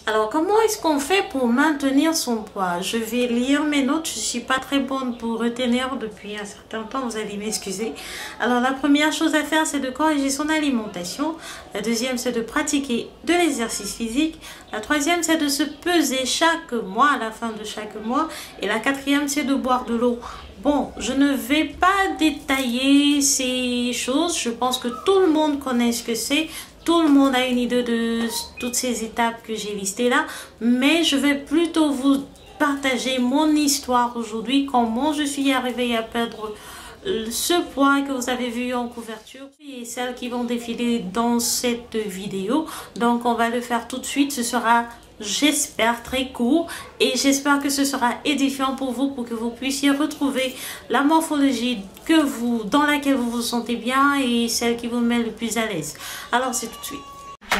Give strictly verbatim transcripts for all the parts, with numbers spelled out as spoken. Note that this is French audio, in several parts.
Alors, comment est-ce qu'on fait pour maintenir son poids? Je vais lire mes notes. Je ne suis pas très bonne pour retenir depuis un certain temps. Vous allez m'excuser. Alors, la première chose à faire, c'est de corriger son alimentation. La deuxième, c'est de pratiquer de l'exercice physique. La troisième, c'est de se peser chaque mois, à la fin de chaque mois. Et la quatrième, c'est de boire de l'eau. Bon, je ne vais pas détailler ces choses. Je pense que tout le monde connaît ce que c'est. Tout le monde a une idée de toutes ces étapes que j'ai listées là, mais je vais plutôt vous partager mon histoire aujourd'hui, comment je suis arrivée à perdre ce poids que vous avez vu en couverture et celles qui vont défiler dans cette vidéo. Donc on va le faire tout de suite, ce sera, j'espère, très court et j'espère que ce sera édifiant pour vous, pour que vous puissiez retrouver la morphologie que vous, dans laquelle vous vous sentez bien et celle qui vous met le plus à l'aise. Alors c'est tout de suite.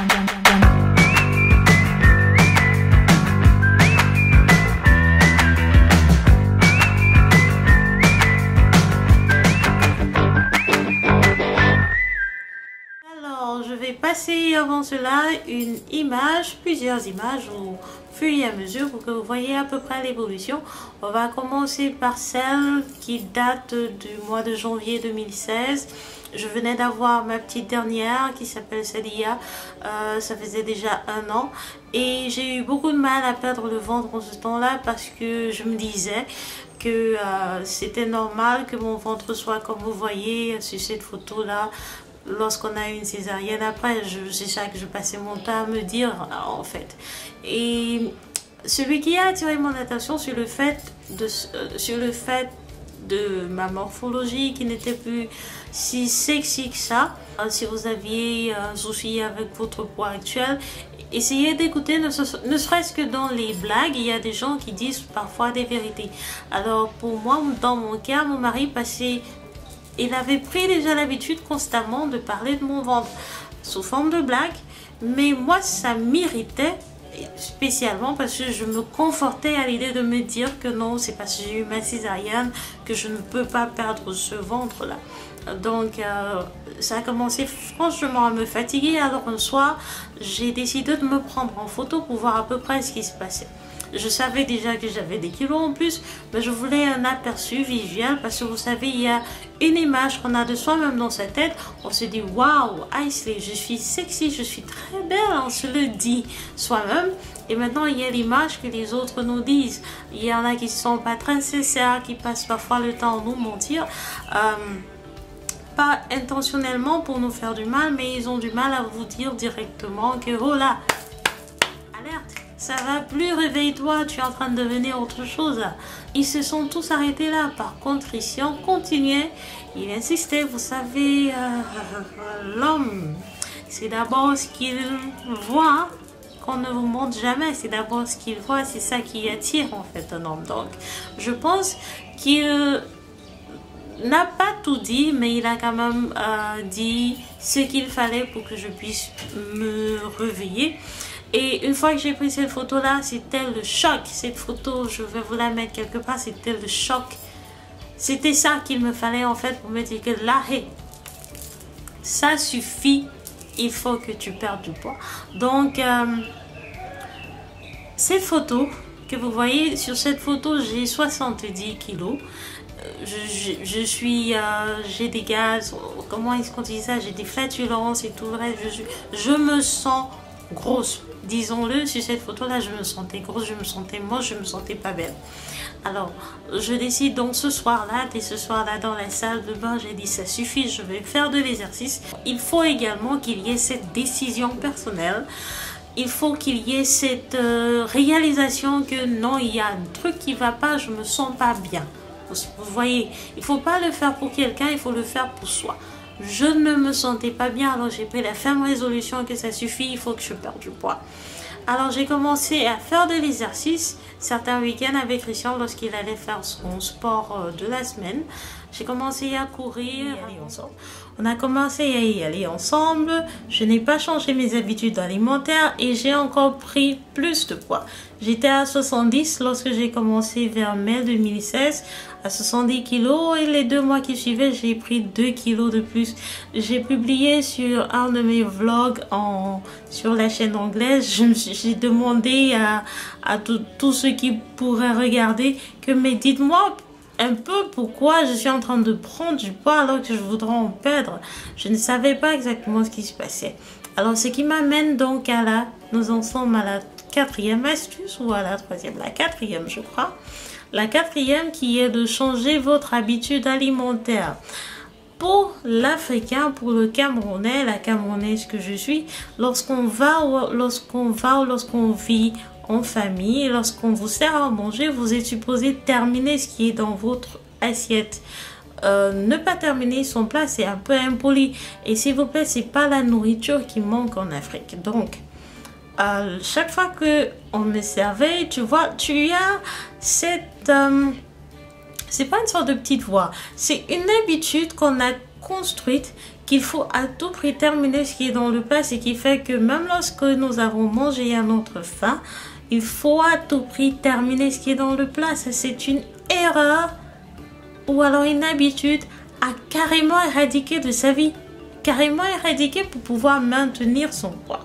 Alors je vais passer avant cela une image, plusieurs images au fur et à mesure pour que vous voyez à peu près l'évolution. On va commencer par celle qui date du mois de janvier deux mille seize. Je venais d'avoir ma petite dernière qui s'appelle Sadia. Euh, ça faisait déjà un an. Et j'ai eu beaucoup de mal à perdre le ventre en ce temps-là parce que je me disais que euh, c'était normal que mon ventre soit comme vous voyez sur cette photo-là. Lorsqu'on a une césarienne, après, c'est ça que je passais mon temps à me dire, en fait. Et celui qui a attiré mon attention sur le fait de, euh, sur le fait de ma morphologie qui n'était plus si sexy que ça. Euh, si vous aviez un souci avec votre poids actuel, essayez d'écouter, ne, ne serait-ce que dans les blagues, il y a des gens qui disent parfois des vérités. Alors pour moi, dans mon cas, mon mari passait... Il avait pris déjà l'habitude constamment de parler de mon ventre sous forme de blague, mais moi ça m'irritait spécialement parce que je me confortais à l'idée de me dire que non, c'est parce que j'ai eu ma césarienne que je ne peux pas perdre ce ventre là. Donc euh, ça a commencé franchement à me fatiguer. Alors un soir, j'ai décidé de me prendre en photo pour voir à peu près ce qui se passait. Je savais déjà que j'avais des kilos en plus, mais je voulais un aperçu visuel parce que vous savez, il y a une image qu'on a de soi-même dans sa tête. On se dit waouh, Aisley, je suis sexy, je suis très belle, on se le dit soi-même. Et maintenant, il y a l'image que les autres nous disent. Il y en a qui ne sont pas très sincères, qui passent parfois le temps à nous mentir. Euh, pas intentionnellement pour nous faire du mal, mais ils ont du mal à vous dire directement que oh là, alerte, ça va plus, réveille-toi, tu es en train de devenir autre chose. Ils se sont tous arrêtés là. Par contre, ici, on continuait. Il insistait, vous savez, euh, l'homme, c'est d'abord ce qu'il voit qu'on ne vous montre jamais. C'est d'abord ce qu'il voit, c'est ça qui attire en fait un homme. Donc, je pense qu'il n'a pas tout dit, mais il a quand même euh, dit ce qu'il fallait pour que je puisse me réveiller. Et une fois que j'ai pris cette photo là, c'était le choc. Cette photo, je vais vous la mettre quelque part, c'était le choc. C'était ça qu'il me fallait en fait pour me dire que là, hey, ça suffit, il faut que tu perdes du poids. Donc euh, cette photo que vous voyez, sur cette photo j'ai soixante-dix kilos. Je, je, je suis, euh, j'ai des gaz, comment est-ce qu'on dit ça, j'ai des flatulences et tout le reste. Je, suis, je me sens grosse, disons-le, sur cette photo-là, je me sentais grosse, je me sentais moche, je me sentais pas belle. Alors, je décide donc ce soir-là, dès ce soir-là dans la salle de bain, j'ai dit ça suffit, je vais faire de l'exercice. Il faut également qu'il y ait cette décision personnelle. Il faut qu'il y ait cette euh, réalisation que non, il y a un truc qui va pas, je me sens pas bien. Vous voyez, il ne faut pas le faire pour quelqu'un, il faut le faire pour soi. Je ne me sentais pas bien, alors j'ai pris la ferme résolution que ça suffit, il faut que je perde du poids. Alors j'ai commencé à faire de l'exercice certains week-ends avec Christian lorsqu'il allait faire son sport de la semaine. j'ai commencé à courir. Aller ensemble. On a commencé à y aller ensemble. Je n'ai pas changé mes habitudes alimentaires et j'ai encore pris plus de poids. J'étais à soixante-dix lorsque j'ai commencé vers mai deux mille seize, à soixante-dix kilos, et les deux mois qui suivaient, j'ai pris deux kilos de plus. J'ai publié sur un de mes vlogs en, sur la chaîne anglaise, j'ai demandé à, à tous ceux qui pourraient regarder que, mais dites-moi un peu pourquoi je suis en train de prendre du poids alors que je voudrais en perdre. Je ne savais pas exactement ce qui se passait. Alors, ce qui m'amène donc à la, nous en sommes à la quatrième astuce ou à la troisième, la quatrième je crois. La quatrième qui est de changer votre habitude alimentaire. Pour l'Africain, pour le Camerounais, la Camerounaise que je suis, lorsqu'on va ou lorsqu'on va ou lorsqu'on vit en famille, lorsqu'on vous sert à manger, vous êtes supposé terminer ce qui est dans votre assiette. Euh, ne pas terminer son plat, c'est un peu impoli. Et s'il vous plaît, c'est pas la nourriture qui manque en Afrique. Donc, euh, chaque fois que on me servait, tu vois, tu as cette... Euh, c'est pas une sorte de petite voix. C'est une habitude qu'on a construite qu'il faut à tout prix terminer ce qui est dans le plat. Ce qui fait que même lorsque nous avons mangé à notre faim, il faut à tout prix terminer ce qui est dans le plat. Ça, c'est une erreur ou alors une habitude à carrément éradiquer de sa vie. Carrément éradiquer pour pouvoir maintenir son poids.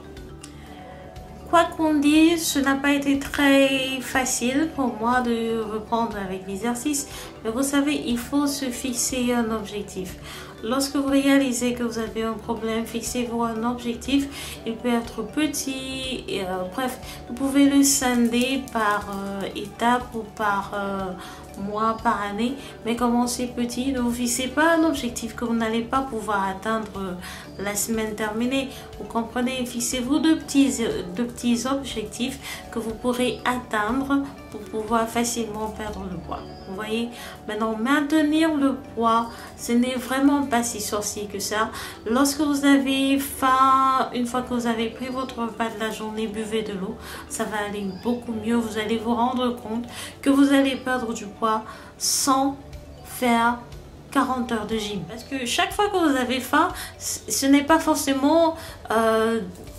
Quoi qu'on dise, ce n'a pas été très facile pour moi de reprendre avec l'exercice. Mais vous savez, il faut se fixer un objectif. Lorsque vous réalisez que vous avez un problème, fixez-vous un objectif. Il peut être petit, et, euh, bref, vous pouvez le scinder par euh, étape ou par euh, mois, par année. Mais commencez petit, ne vous fixez pas un objectif que vous n'allez pas pouvoir atteindre euh, la semaine terminée. Vous comprenez, fixez-vous de petits, de petits objectifs que vous pourrez atteindre pour pouvoir facilement perdre le poids. Vous voyez, maintenant maintenir le poids, ce n'est vraiment pas si sorcier que ça. Lorsque vous avez faim, une fois que vous avez pris votre repas de la journée, buvez de l'eau, ça va aller beaucoup mieux. Vous allez vous rendre compte que vous allez perdre du poids sans faire quarante heures de gym. Parce que chaque fois que vous avez faim, ce n'est pas forcément euh,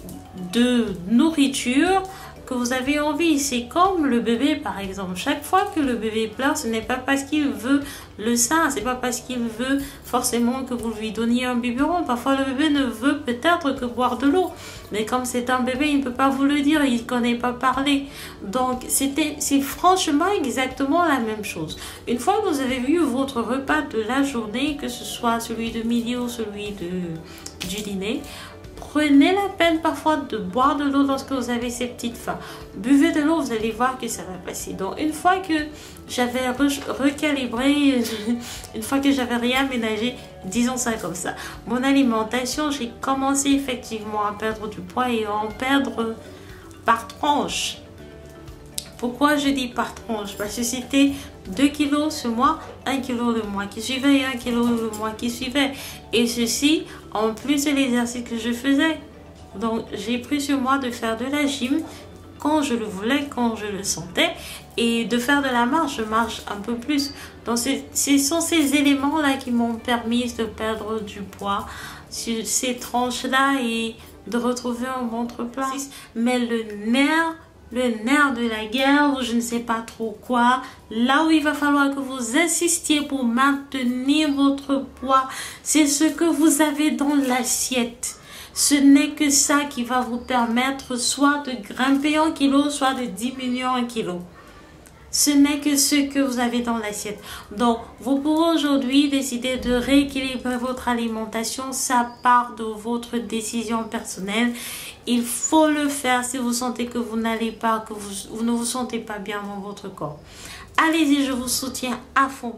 de nourriture que vous avez envie. C'est comme le bébé par exemple. Chaque fois que le bébé pleure, ce n'est pas parce qu'il veut le sein, c'est pas parce qu'il veut forcément que vous lui donniez un biberon. Parfois le bébé ne veut peut-être que boire de l'eau, mais comme c'est un bébé, il ne peut pas vous le dire, il ne connaît pas parler. Donc c'était, c'est franchement exactement la même chose. Une fois que vous avez vu votre repas de la journée, que ce soit celui de midi ou celui de, du dîner, prenez la peine parfois de boire de l'eau lorsque vous avez ces petites faims. Buvez de l'eau, vous allez voir que ça va passer. Donc une fois que j'avais re recalibré, une fois que j'avais réaménagé, disons ça comme ça, mon alimentation, j'ai commencé effectivement à perdre du poids et à en perdre par tranche. Pourquoi je dis par tranche? Parce que c'était deux kilos ce mois, un kilo le mois qui suivait et un kilo le mois qui suivait. Et ceci, en plus de l'exercice que je faisais. Donc, j'ai pris sur moi de faire de la gym quand je le voulais, quand je le sentais. Et de faire de la marche, je marche un peu plus. Donc, ce sont ces éléments-là qui m'ont permis de perdre du poids sur ces tranches-là et de retrouver un ventre plat. Mais le nerf... le nerf de la guerre, ou je ne sais pas trop quoi, là où il va falloir que vous insistiez pour maintenir votre poids, c'est ce que vous avez dans l'assiette. Ce n'est que ça qui va vous permettre soit de grimper en kilos, soit de diminuer en kilos. Ce n'est que ce que vous avez dans l'assiette. Donc, vous pouvez aujourd'hui décider de rééquilibrer votre alimentation. Ça part de votre décision personnelle. Il faut le faire si vous sentez que vous n'allez pas, que vous, vous ne vous sentez pas bien dans votre corps. Allez-y, je vous soutiens à fond.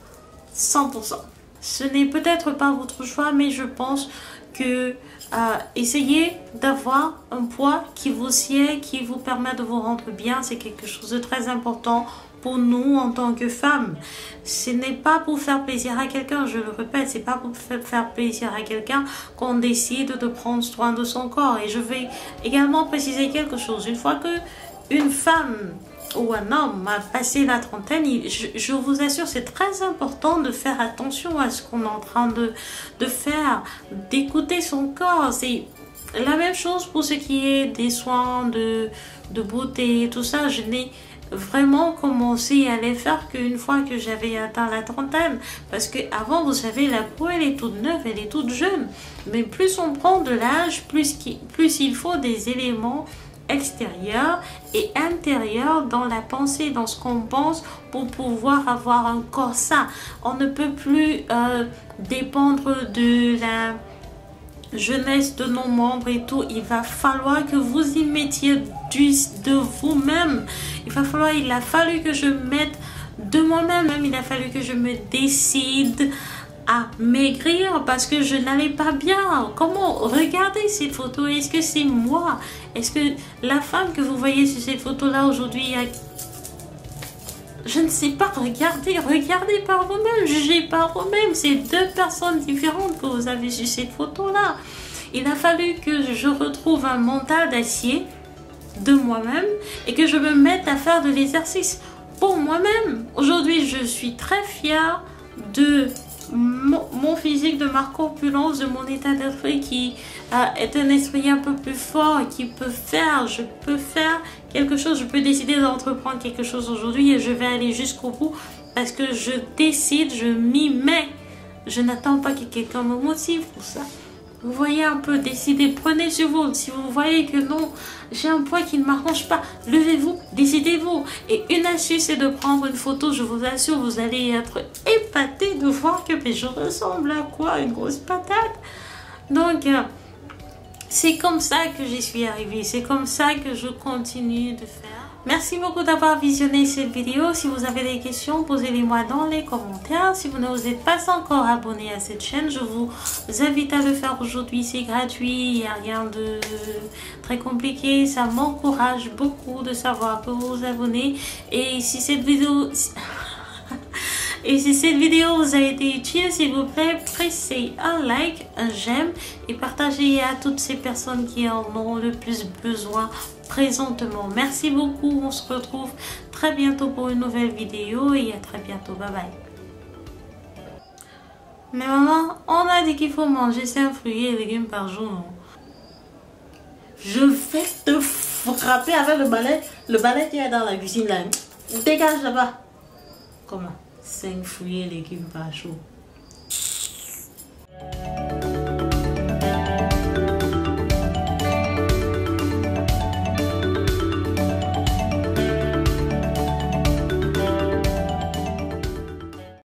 cent pour cent. Ce n'est peut-être pas votre choix, mais je pense que euh, essayez d'avoir un poids qui vous sied, qui vous permet de vous rendre bien. C'est quelque chose de très important pour nous en tant que femmes. Ce n'est pas pour faire plaisir à quelqu'un, je le répète, c'est pas pour faire plaisir à quelqu'un qu'on décide de prendre soin de son corps. Et je vais également préciser quelque chose. Une fois que une femme ou un homme a passé la trentaine, je, je vous assure, c'est très important de faire attention à ce qu'on est en train de, de faire, d'écouter son corps. C'est la même chose pour ce qui est des soins de, de beauté, tout ça. Je n'ai vraiment commencé à les faire qu'une fois que j'avais atteint la trentaine. Parce que avant, vous savez, la peau, elle est toute neuve, elle est toute jeune. Mais plus on prend de l'âge, plus, plus il faut des éléments extérieur et intérieur dans la pensée, dans ce qu'on pense pour pouvoir avoir un corps sain. On ne peut plus euh, dépendre de la jeunesse de nos membres et tout. Il va falloir que vous y mettiez du, de vous-même. Il va falloir, il a fallu que je mette de moi-même, il a fallu que je me décide à maigrir parce que je n'allais pas bien. Comment? Regardez cette photo. Est-ce que c'est moi? Est-ce que la femme que vous voyez sur cette photo-là aujourd'hui, a... je ne sais pas, regardez, regardez par vous-même, jugez par vous-même. C'est deux personnes différentes que vous avez sur cette photo-là. Il a fallu que je retrouve un mental d'acier de moi-même et que je me mette à faire de l'exercice pour moi-même. Aujourd'hui, je suis très fière de Mon, mon physique, de ma corpulence, de mon état d'esprit qui euh, est un esprit un peu plus fort et qui peut faire, je peux faire quelque chose, je peux décider d'entreprendre quelque chose aujourd'hui et je vais aller jusqu'au bout parce que je décide, je m'y mets. Je n'attends pas que quelqu'un me motive pour ça. Vous voyez un peu, décidez, prenez sur vous. Si vous voyez que non, j'ai un poids qui ne m'arrange pas, levez-vous, décidez-vous. Et une astuce, c'est de prendre une photo. Je vous assure, vous allez être épaté de voir que mais je ressemble à quoi? Une grosse patate. Donc, euh, c'est comme ça que j'y suis arrivée. C'est comme ça que je continue de faire. Merci beaucoup d'avoir visionné cette vidéo. Si vous avez des questions, posez-les-moi dans les commentaires. Si vous n'êtes pas encore abonné à cette chaîne, je vous invite à le faire aujourd'hui. C'est gratuit, il n'y a rien de très compliqué. Ça m'encourage beaucoup de savoir que vous vous abonnez. Et si cette vidéo... Et si cette vidéo vous a été utile, s'il vous plaît, pressez un like, un j'aime et partagez à toutes ces personnes qui en ont le plus besoin présentement. Merci beaucoup, on se retrouve très bientôt pour une nouvelle vidéo et à très bientôt, bye bye. Mais maman, on a dit qu'il faut manger cinq fruits et légumes par jour, non? Je vais te frapper avec le balai, le balai qui est dans la cuisine là. Dégage là-bas. Comment? cinq fruits et légumes par jour.